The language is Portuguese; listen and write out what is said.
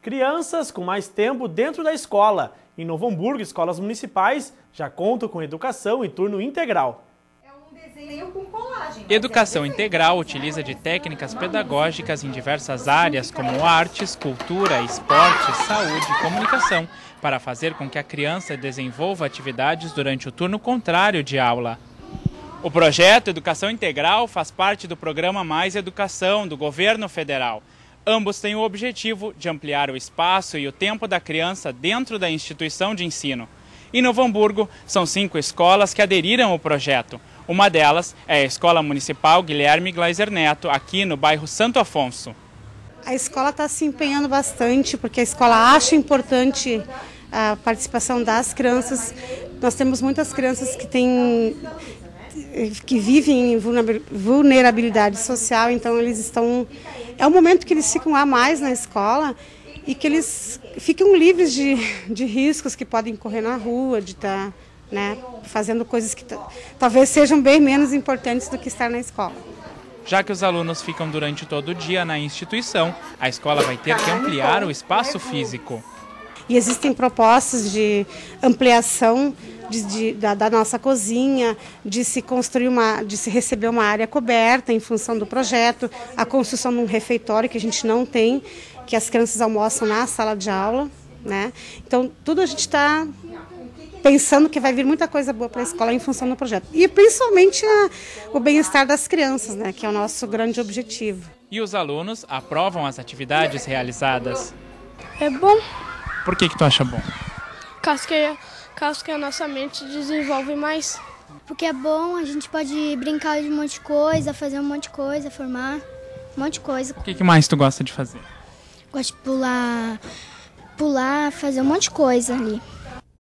Crianças com mais tempo dentro da escola. Em Novo Hamburgo, escolas municipais já contam com educação em turno integral. Educação integral utiliza de técnicas pedagógicas em diversas áreas, como artes, cultura, esporte, saúde e comunicação, para fazer com que a criança desenvolva atividades durante o turno contrário de aula. O projeto Educação Integral faz parte do programa Mais Educação do Governo Federal. Ambos têm o objetivo de ampliar o espaço e o tempo da criança dentro da instituição de ensino. Em Novo Hamburgo, são 5 escolas que aderiram ao projeto. Uma delas é a Escola Municipal Guilherme Gleiser Neto, aqui no bairro Santo Afonso. A escola está se empenhando bastante, porque a escola acha importante a participação das crianças. Nós temos muitas crianças que vivem em vulnerabilidade social, então eles estão... É um momento que eles ficam a mais na escola e que eles ficam livres de riscos que podem correr na rua, de estar fazendo coisas que talvez sejam bem menos importantes do que estar na escola. Já que os alunos ficam durante todo o dia na instituição, a escola vai ter que ampliar o espaço físico. E existem propostas de ampliação da nossa cozinha, de se construir de se receber uma área coberta em função do projeto, a construção de um refeitório que a gente não tem, que as crianças almoçam na sala de aula, né? Então tudo a gente está pensando que vai vir muita coisa boa para a escola em função do projeto. E principalmente o bem-estar das crianças, né, que é o nosso grande objetivo. E os alunos aprovam as atividades realizadas? É bom. Por que tu acha bom? Caso que a nossa mente desenvolve mais. Porque é bom, a gente pode brincar de um monte de coisa, fazer um monte de coisa, formar um monte de coisa. O que mais tu gosta de fazer? Gosto de pular, fazer um monte de coisa ali.